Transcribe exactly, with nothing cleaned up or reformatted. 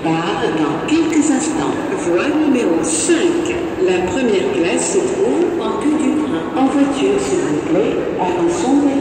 part dans quelques instants. Voie numéro cinq. La première classe se trouve en queue du train. En voiture, s'il vous plaît, avançons vers